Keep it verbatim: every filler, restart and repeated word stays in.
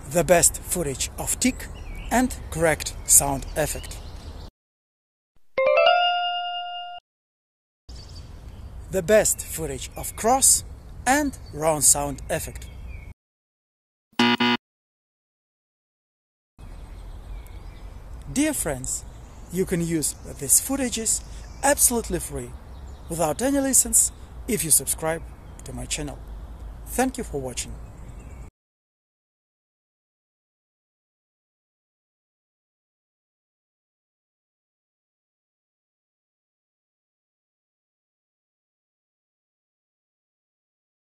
the best footage of tick and correct sound effect. The best footage of cross and round sound effect. Dear friends, you can use these footages absolutely free, without any license, if you subscribe to my channel. Thank you for watching.